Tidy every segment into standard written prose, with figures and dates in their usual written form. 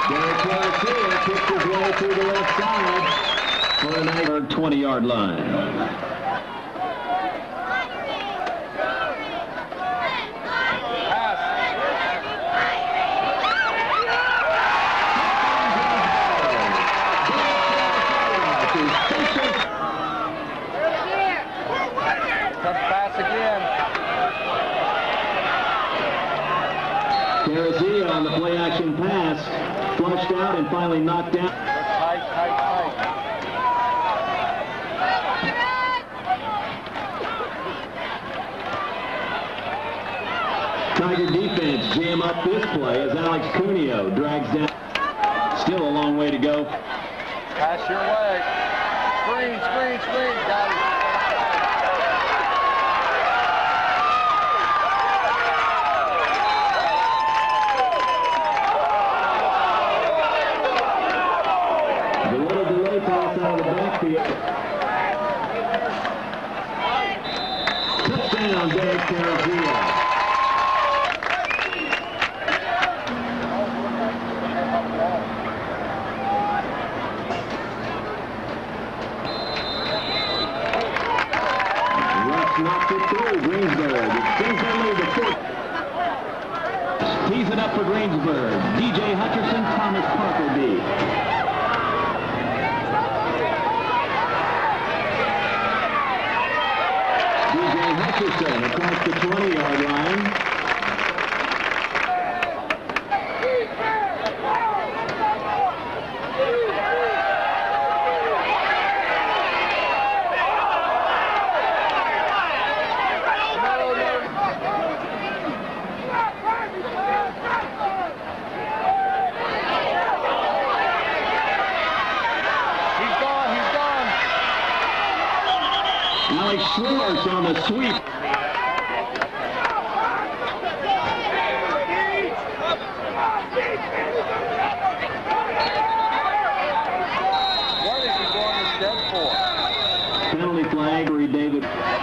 Derek Garcia kicks his way through the left side for a nice 20-yard line. Garcia on the play-action pass, flushed out and finally knocked down. Tight. Tiger defense jam up this play as Alex Cuneo drags down. Still a long way to go. Pass your way. Screen. Got it. Touchdown, Derek Garcia. Russ knocks it through Greensburg. Extends their lead to 4. Tees it up for Greensburg. DJ Hutcherson, Thomas Parker D. Hutcherson across the 20-yard line. He's gone. Alex Schwartz on the sweep. Penalty flag for David.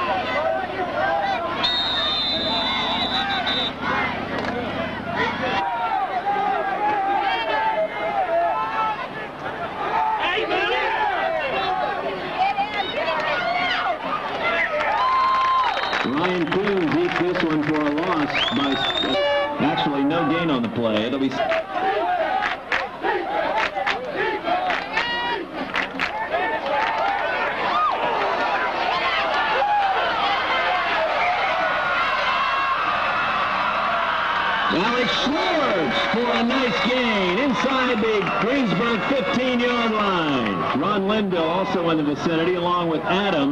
Ryan Coons eats this one for a loss by actually no gain on the play. It'll be. Alex Schwartz for a nice gain inside the Greensburg 15-yard line. Ron Linville also in the vicinity along with Adam.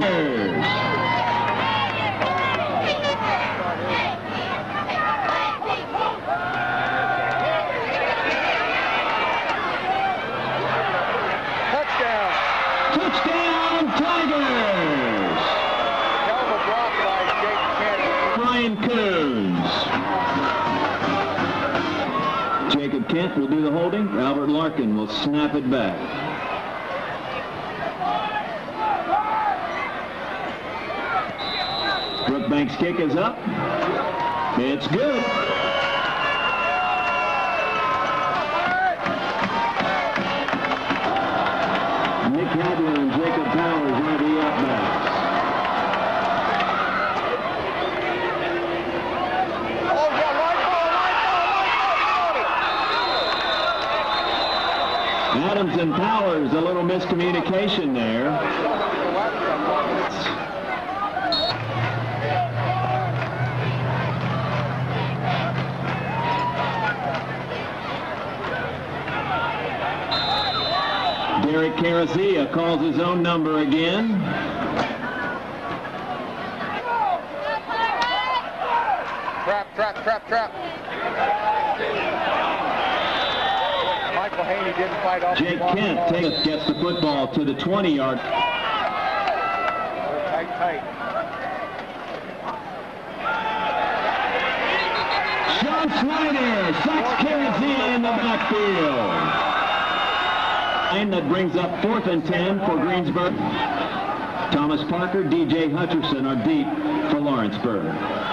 Touchdown Tigers! Ryan Coons. Jacob Kent will do the holding. Albert Larkin will snap it back. Brookbank's kick is up. It's good. Nick Hadley and Jacob Powers are the up-backs. Adams and Powers, a little miscommunication there. Derek Garcia calls his own number again. Trap. Michael Haney didn't fight off. Jake Kent gets the football to the 20-yard. Tight. Sean Snyder sacks Garcia in the backfield. And that brings up 4th and 10 for Greensburg. Thomas Parker, DJ Hutcherson are deep for Lawrenceburg.